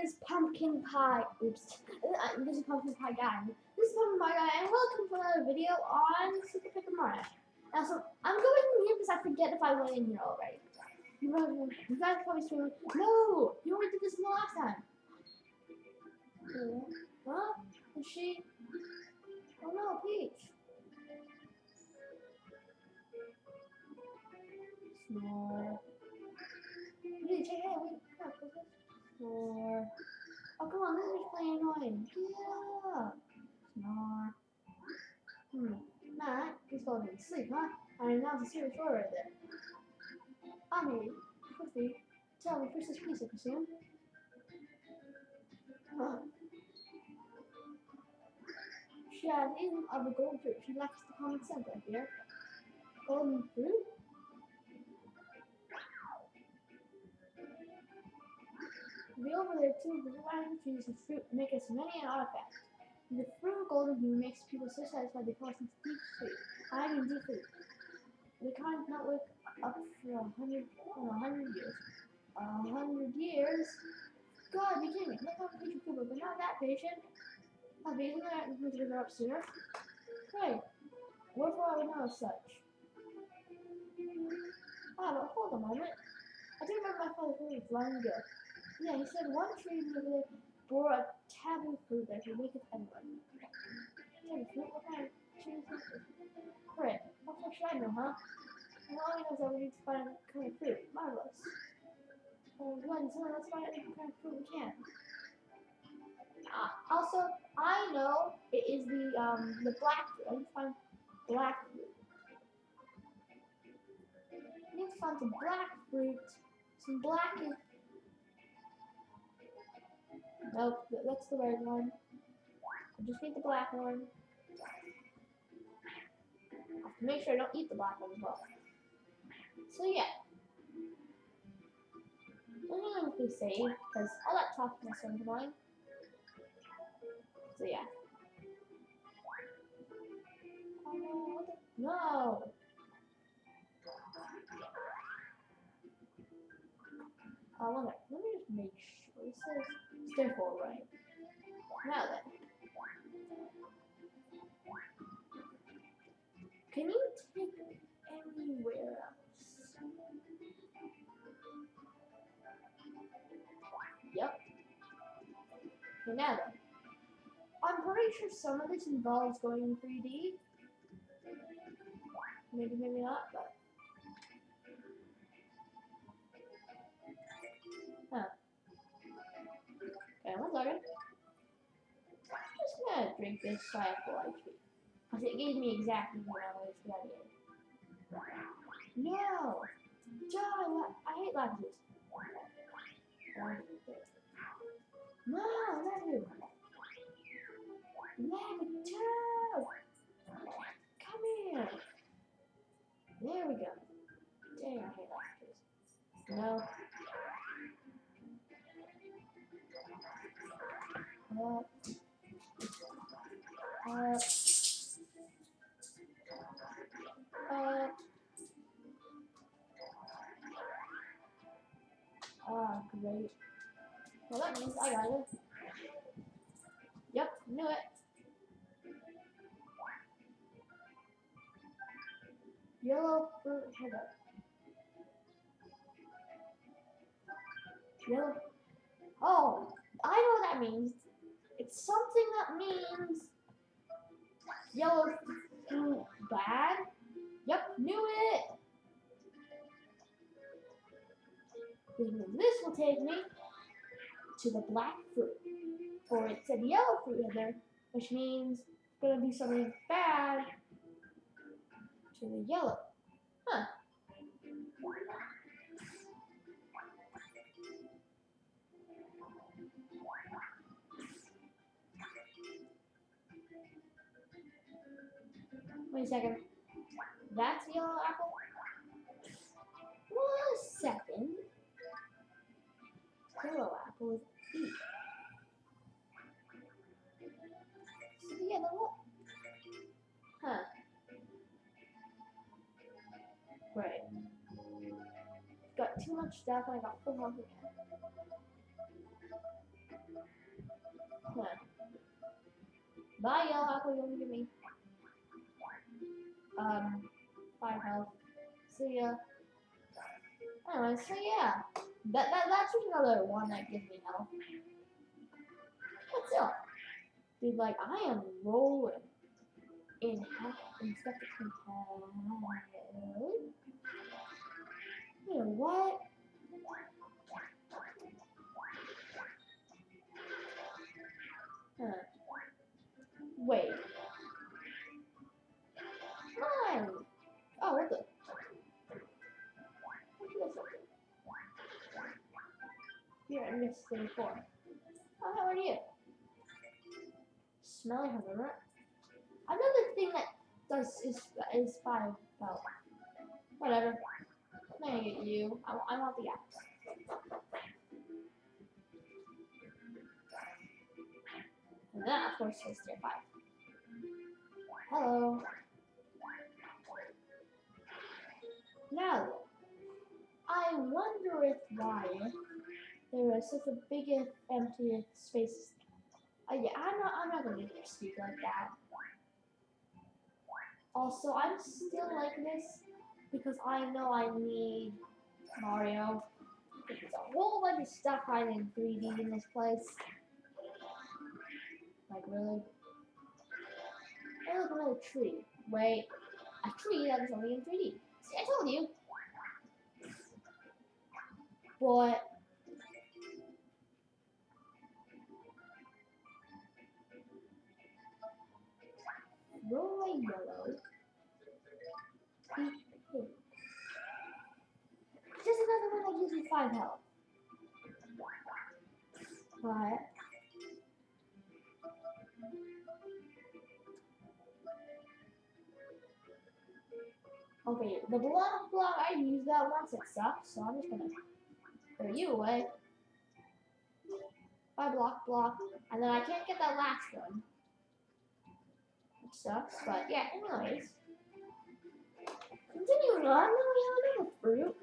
is Pumpkin Pie. Oops. This is Pumpkin Pie Guy. This is Pumpkin Pie Guy, and welcome to another video on Super Paper Mario. Now, so I'm going in here because I forget if I went in here already. You guys probably screaming, no! You already did this the last time. Huh? Is she? Oh no, Peach. Snore. Peach, hey, wait, come on, snore. Oh, come on, this is playing annoying. Yeah. Snore. Matt, he's falling asleep, huh? I mean, that was a serious story right there. Maybe. Quickly, tell me, Princess Peace, I presume. Huh. She has eaten of the golden fruit. She lacks the common sense, I fear. Golden fruit? The over there too, the divine trees and fruit make us many an artifact. The fruit of golden hue makes people so satisfied they call us deep sleep. I mean deep sleep. They can't not wake up for 100 years. 100 years? God, be kidding me. Look how patient people, but not that patient. I'll be in there and we can up sooner. Hey, wherefore I would know as such. But hold a moment. I do remember my father told me long ago. Yeah, he said one tree in the village bore a taboo fruit that could waketh anyone. Taboo fruit? What kind of tree is this? Great. What should I know, huh? And all he knows that we need to find a kind of fruit. Marvelous. Well, let's find any kind of fruit we can. Also, I know it is the black fruit. I need to find black fruit. I need to find some black fruit. Some black. Nope, that's the red one. I just need the black one. I have to make sure I don't eat the black one as well. So yeah. I'm gonna quickly save because all that talking is so annoying. So yeah. No! I wonder. Let me just make sure it says therefore right. Now then. Can you take it anywhere else? Yep. Okay, now then. I'm pretty sure some of this involves going in 3D. Maybe not, but. Huh. Okay, 1 second. I'm just gonna drink this so I have full HP. Because it gave me exactly what I was gonna get. No! John, I hate lactose. No, not you. Lactose! Come here! There we go. Dang, I hate lactose. No. Great. Well, that means I got it. Yep, knew it. Yellow fruit header. Yellow. Oh, I know what that means. It's something that means yellow fruit bad. Yep, knew it. This will take me to the black fruit. Or it said yellow fruit in there, which means it's gonna be something bad to the yellow. Huh. Wait a second. That's yellow apple? 1 second. Yellow apple is E. So the yellow what? Huh. Right. Got too much stuff and I got full health again. Bye, yellow apple. You only give me 5 health. See ya. Anyway, so yeah, that's just another one that gives me health. What's up, dude? Like I am rolling in health and stuff to compare. You know what? Wait. Mine. Oh, what the? Here, I missed 34. Oh, how are you? Smelly hover. Another thing that does is 5 health. Whatever. I'm gonna get you. I want the axe. And then, of course, it's tier 5. Hello. Now, I wonder if why there is such a big empty space. Yeah, I'm not gonna speak like that. Also, I'm still like this because I know I need Mario. There's a whole bunch of stuff hiding in 3D in this place. Like, really? Hey, look, another tree. Wait, a tree that is only in 3D. See, I told you. But Roy Yellow. Just another one that gives me 5 health. But okay, the block, I used that once, it sucks, so I'm just gonna throw you away. By block, and then I can't get that last one. Which sucks, but yeah, anyways. Continuing on, now we have another fruit.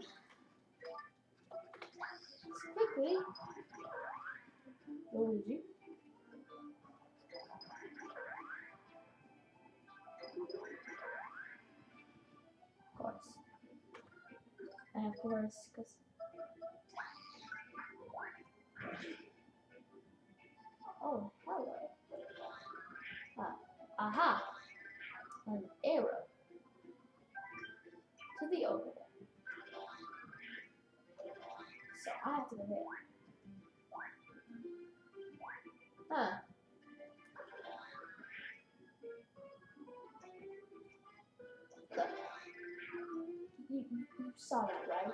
Quickly. Luigi. Of course. And of course, because oh, hello. Aha! An arrow to the opening. So I have to go there. Huh. Look. You saw that, right?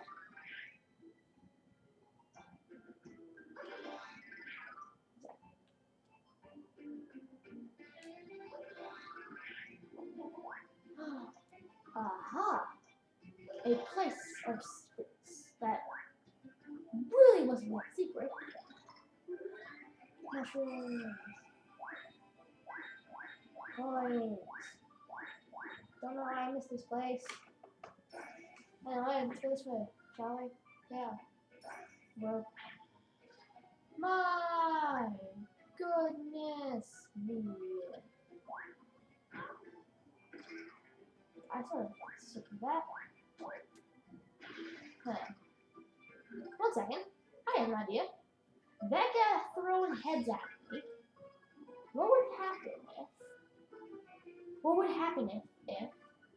Aha! A place of secrets that really wasn't that secret. Mushrooms. Coins. Don't know why I missed this place. Anyway, let's go this way, shall we? Yeah. Well. My goodness me. I sort of sick of that. Huh. 1 second. I have an idea. Becca throwing heads at me. What would happen if? What would happen if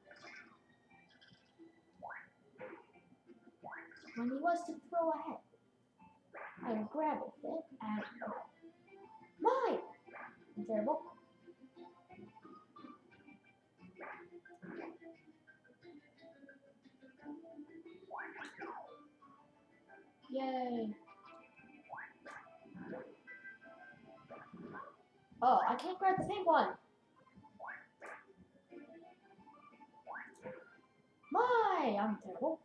when he was to throw a head, I would grab it and mine. I'm terrible. Yay. Oh, I can't grab the pink one. I'm terrible.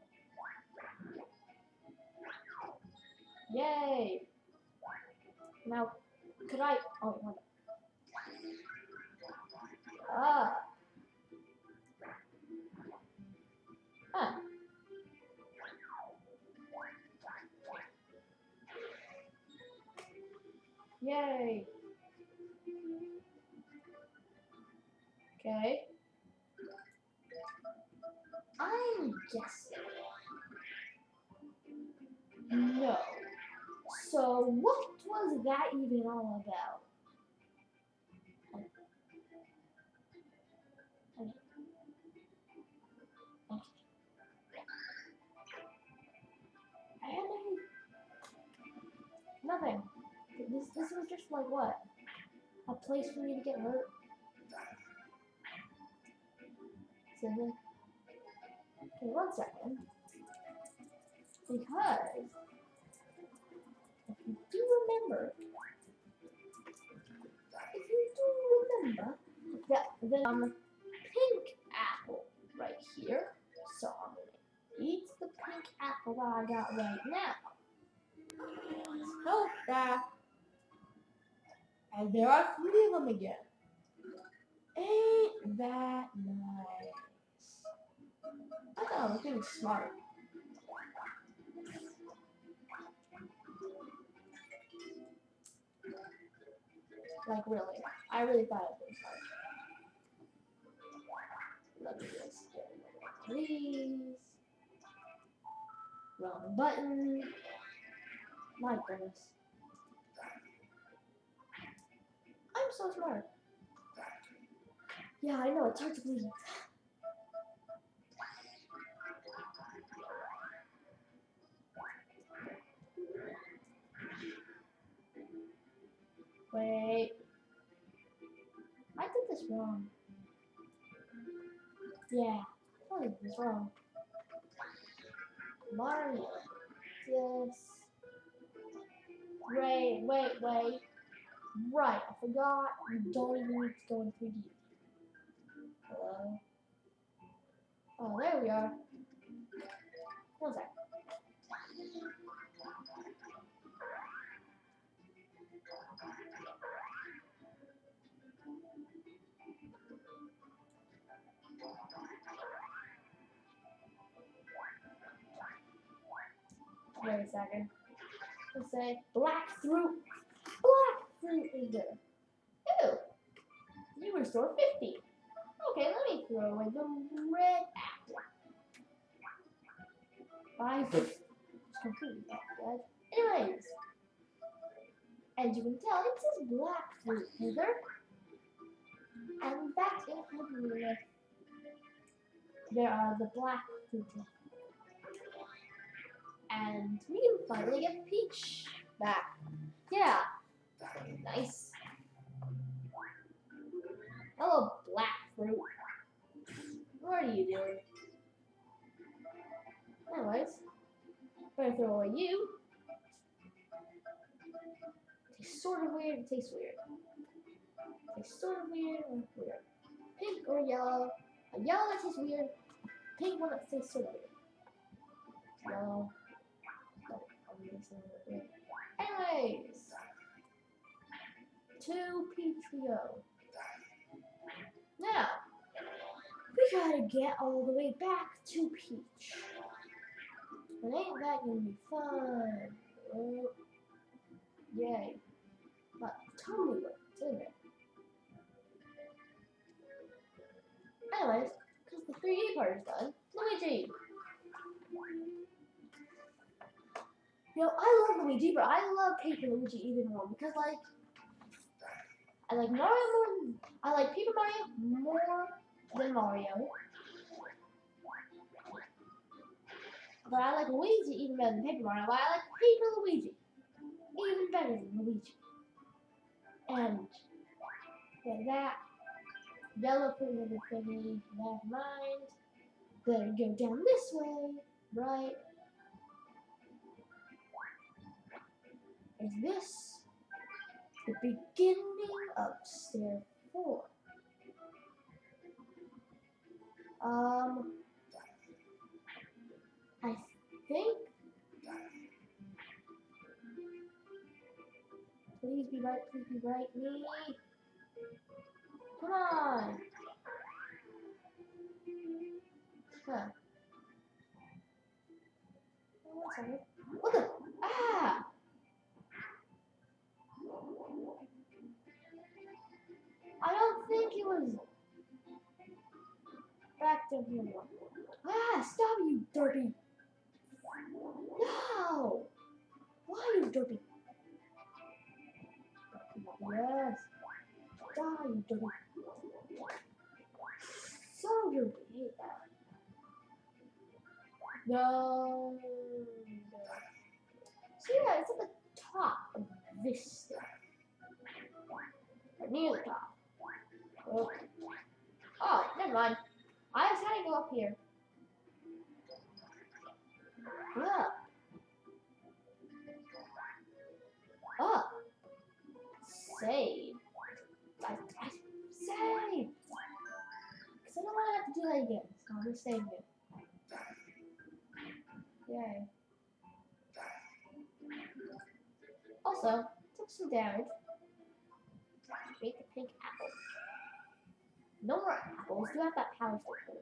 Yay. Now, could I? Oh, no. Ah. Huh. Yay. Okay. I'm guessing. No. So what was that even all about? And nothing. This was just like what? A place for me to get hurt. So then, okay, 1 second. Because if you do remember that the pink apple right here. So I'm gonna eat the pink apple that I got right now. Hope that. And there are 3 of them again. Ain't that nice? I thought I was being smart. Like really. I really thought I was being smart. Let me just get rid of these. Wrong button. My goodness. I'm so smart. Yeah, I know, it's hard to believe. Wait. I did this wrong. Yeah, I did this wrong. Mario. This. Wait. Right, I forgot. You don't even need to go in 3D. Hello? Oh, there we are. 1 sec. Wait a second. Let's say black fruit. Black fruit is there. Ew. You restore 50. Okay, let me throw away the red apple. 5. It's completely dead. Anyways. As you can tell, it says black fruit either. And that's included with there are the black fruit. And we can finally get Peach back. Yeah. Nice. Hello, black fruit. What are you doing? Anyways, better throw away you. Tastes sort of weird, it tastes weird. Tastes sort of weird or weird. Pink or yellow. A yellow that tastes weird. A pink one that tastes sort of weird. Yellow. Anyways. 2 Peach we go. Now, we gotta get all the way back to Peach. But ain't that gonna be fun? Oh, yay. But totally worth it, isn't it? Anyways, because the 3D part is done, Luigi! Yo, I love Luigi, but I love Paper Luigi even more because, like, I like Mario more. I like Paper Mario more than Mario. But I like Luigi even better than Paper Mario. But I like Paper Luigi even better than Luigi. And yeah, that yellow fruit of the thingy. Never mind. Then go down this way, right? Is this the beginning of stair 4? I think. Please be right, me. Come on. Huh. One second. What the? Ah! I don't think it was derpy. Yes. Die, you derpy. So derpy. I hate that. No. So yeah, it's at the top of this step. Or near the top. Oh. Oh, never mind. I just had to go up here. Up. Up. Save. Save. Because I don't want to have to do that again. So I'm going to save it. Yay. Also, took some damage. Create the pink apple. No more apples. You have that power stick.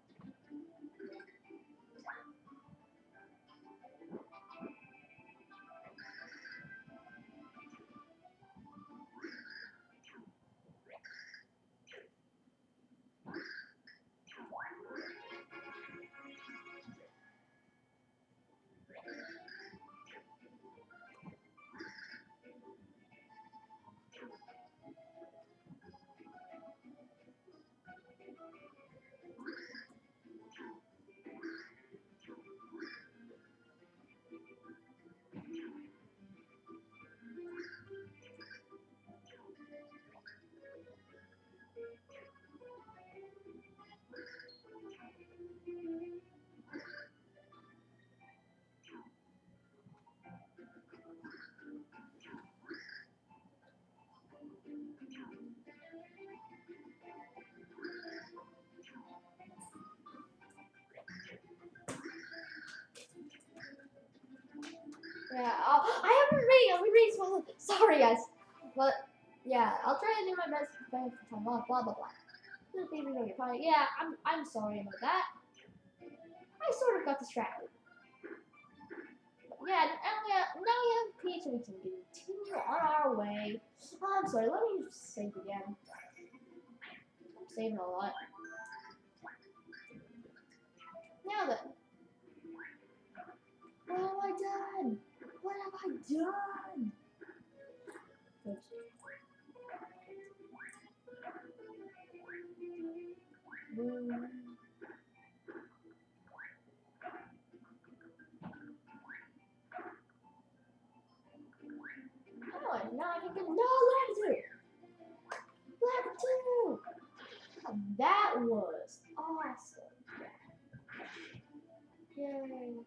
Yeah, I haven't reading small. Sorry, guys. But, yeah, I'll try to do my best to play for time. Blah, blah, blah, blah. Yeah, I'm sorry about that. I sort of got distracted. But yeah, now we have Peach and we can continue on our way. Oh, I'm sorry, let me just save again. I'm saving a lot. Now then. What have I done? What have I done? Oops. Oh, now I can get Lakitu! Lakitu! That was awesome. Yay.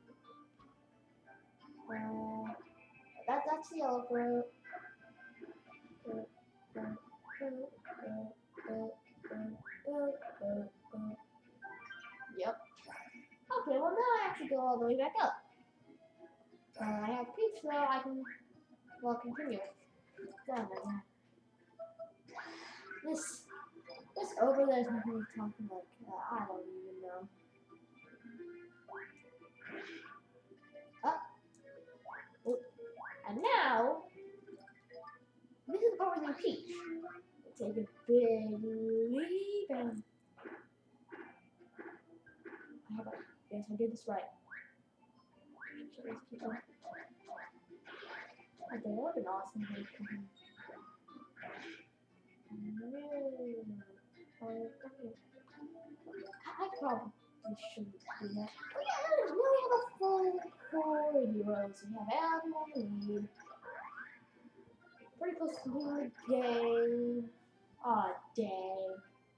That's the yellow fruit. Yep. Okay, well now I have to go all the way back up. I have Peach, so I can, well, continue. This over there's nothing talking like, I don't even know. Up. Oh. And now, this is over the Peach. Take a big leap and yes, I did this right. Okay, that would have been awesome. I probably shouldn't do that. Oh yeah, we have a full 4 heroes. We have everyone we need. Pretty close to completing the game. Aw, dang.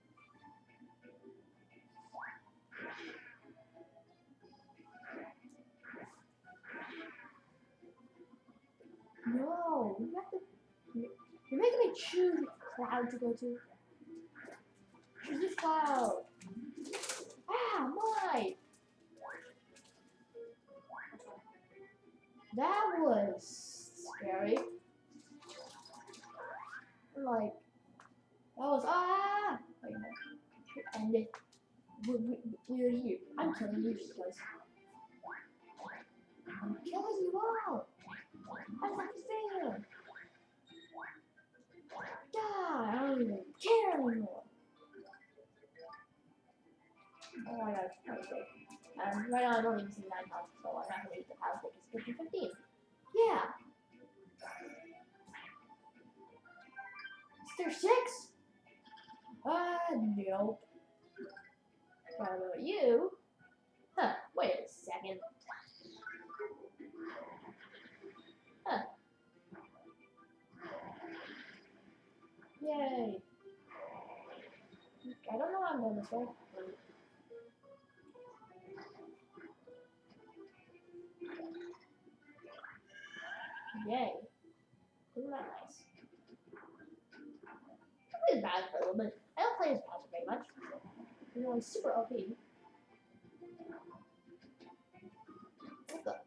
No, you have to. You're making me choose which cloud to go to. Choose this cloud. Ah, my. That was scary. Like, that was Wait a minute. And it, we're here. I'm killing you because I'm killing you all. I'm not fair. Die! I don't even care anymore. Oh my gosh, that was good. Right now I'm only using 9 health, so I'm not gonna eat the power stick. It's 15. Yeah. There's 6? Nope. What about you? Huh, wait a second. Huh. Yay. I don't know how I'm going this way. Yay. Isn't that nice? I played bad for a little bit. I don't play as Bowser very much. You know, he's super OP. What the?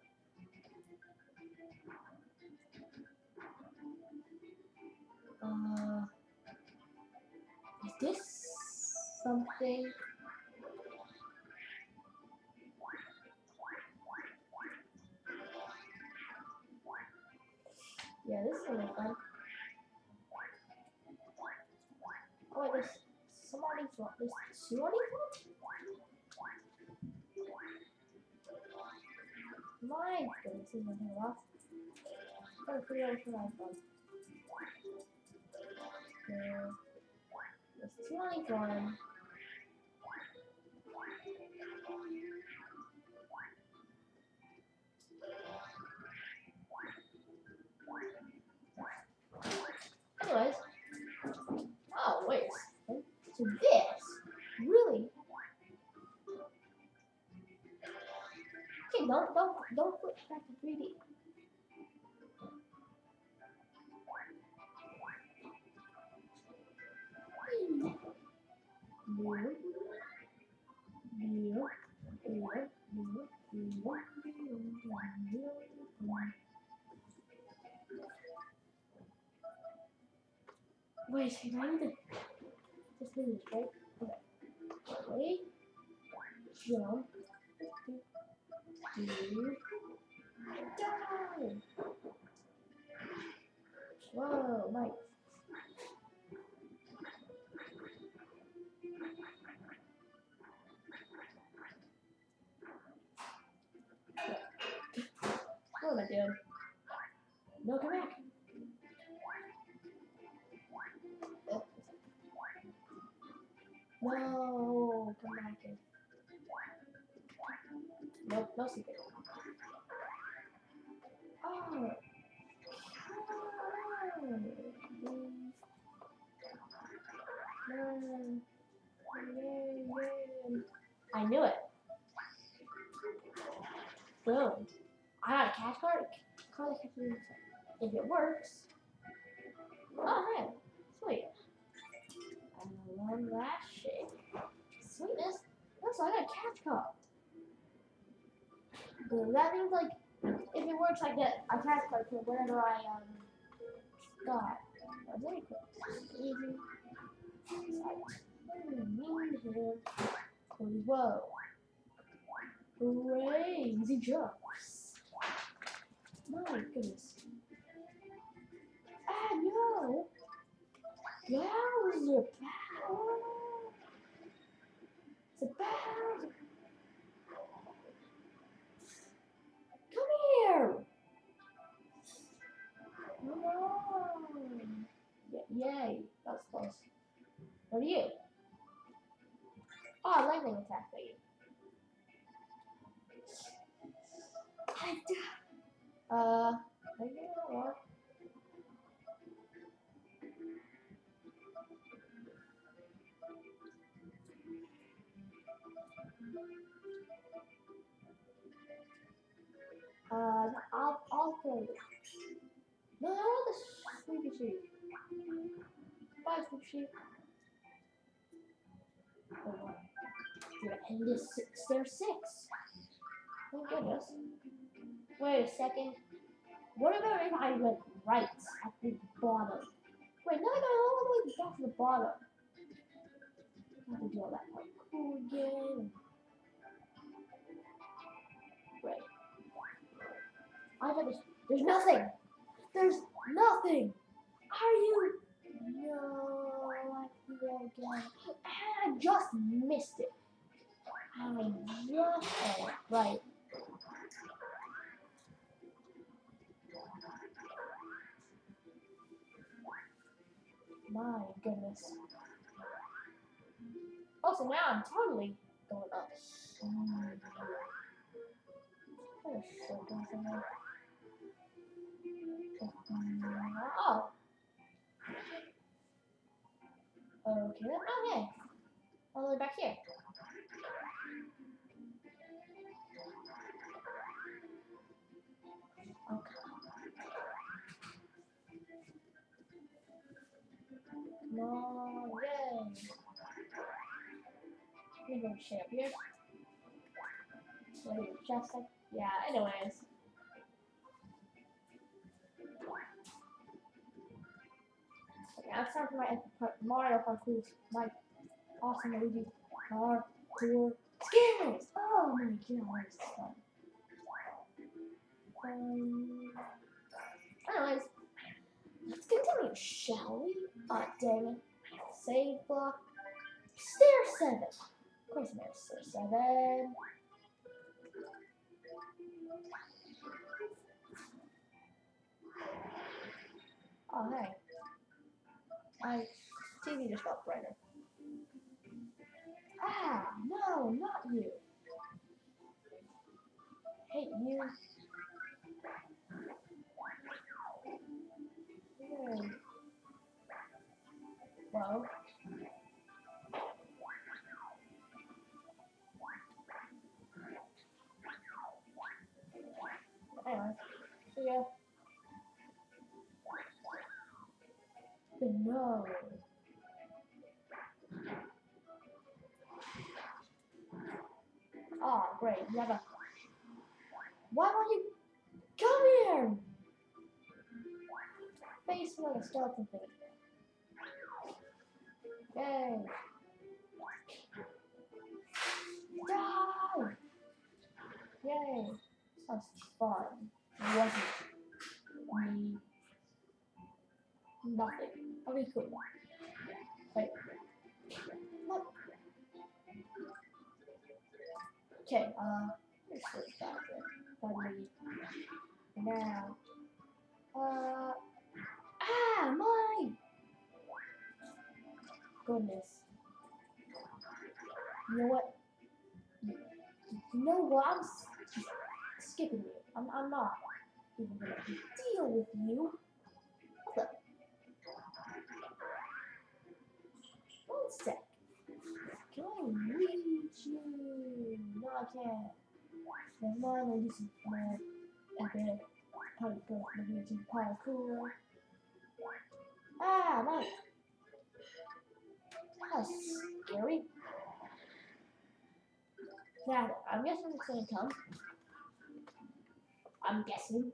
Is this something? Yeah, this is gonna be fun. Oh, wait, there's some on each one. There's 2 on each one? My goodness, this is gonna take a while. I'm trying to figure out which one I've done. There's 2 on each one. Anyways. Oh, wait a second. So this? Really? Okay, don't put back to 3D. Wait a second, I need to just do this, right? Okay. Wait. Jump. Down. Whoa, nice. What am I doing? No, come back. No, come back in. Nope, no secret. Oh. I knew it. Boom. I got a cash card. If it works. Oh, hey. Sweet. I love that shit. Sweetness. Looks like I got a cash card. That means, like, if it works, I get a cash card for whatever I, got. That's very quick. Easy. Whoa. Hooray! Easy jumps. My goodness. Ah, no! Bowser! It's a Bowser! Come here! No! Yay! That was close. What are you? Oh, lightning attack for you. I think it'll work. I'll throw it. No, I want the sleepy sheep. Bye, sleepy sheep. Oh, and this there's 6. Thank goodness. Wait a second. What about if I went right at the bottom? Wait, no, all the way back to the bottom. I have to do all that part cool again. Right. I bet there's nothing. There's nothing. Are you? No, I feel again. And I just missed it. Right. My goodness. Also, now I'm totally going up. Oh. Okay. Okay. All the way back here. Okay. Come on. Yay. Let me go shit up here. Wait, just like, yeah, anyways. Okay, I'm starting my Mario parkour, my awesome Luigi parkour skills. Oh my god, this is fun. Anyways, let's continue, shall we? Ah, dang it. Save block. Stair 7. Of course, there's Stair 7. Oh, hey. My TV just got brighter. Ah, no, not you. Hate you. Hey. Well. Anyway, see ya. But no. Ah, great. You have a. Why won't you come here? Face me like a skeleton thing. Yay. Die! Yay. Sounds fun. Wasn't me. Nothing. Okay, cool. Wait. What? Okay, let's switch back here. Finally. Now. My goodness. You know what? You know what? I'm skipping you. I'm not even gonna deal with you. What the? One sec. Can I reach you? No, I can't. Never mind, I'll do some more epic parkour, Luigi parkour. Ah, nice. That's scary. Now, I'm guessing it's gonna come. I'm guessing.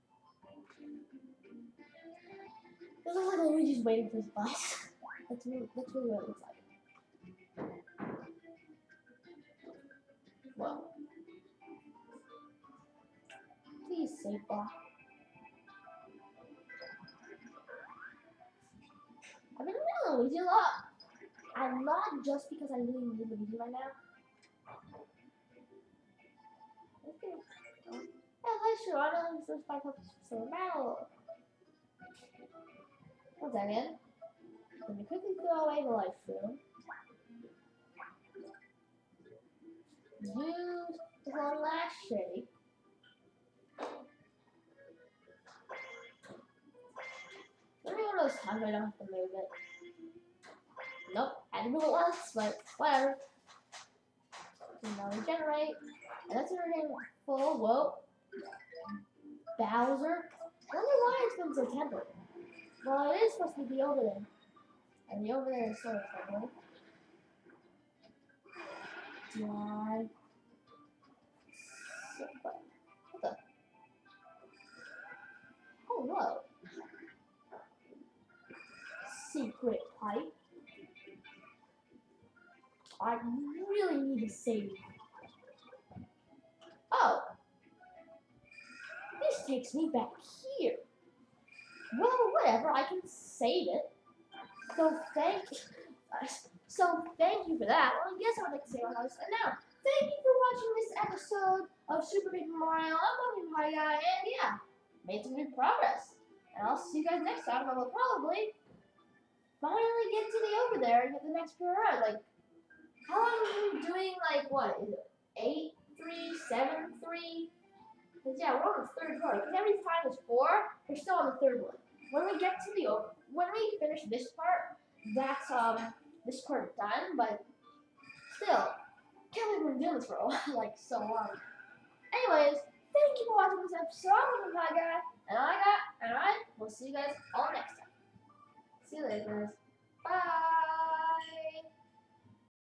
It looks like Luigi's waiting for his bus. That's really what it looks like. Well. Please save block. I've been doing Luigi a lot. And not just because I really need Luigi right now. Okay. Yeah, hi, sure. I know this is 5 for battle. One second. Let me quickly throw away the life room. Use the one last shake. Maybe one of those times I don't have to move it. Nope, I had to move it once, but whatever. So now regenerate. And that's everything full. Whoa. Bowser. I wonder why it's been so tempered. Well, it is supposed to be the over there. And the over there is sort of tempered. Die. What the? Oh no. Secret pipe. I really need to save. Oh. This takes me back here. Well, whatever. I can save it. So thank you for that. Well, I guess I would like to say all this. And now, thank you for watching this episode of Super Paper Mario. I'm Hi Guy, and yeah, made some good progress. And I'll see you guys next time. I will probably finally get to the over there and get the next pyramid. Like, how long have we been doing? Like, what is it? 8, 3, 7, 3? Because yeah, we're on the third part. Because every time it's 4, we're still on the third one. When we get to the when we finish this part, that's this part done. But still, can't believe we've been doing this for a while, like so long. Anyways, thank you for watching this episode with my guy, and I will see you guys all next time. See you later, guys. Bye.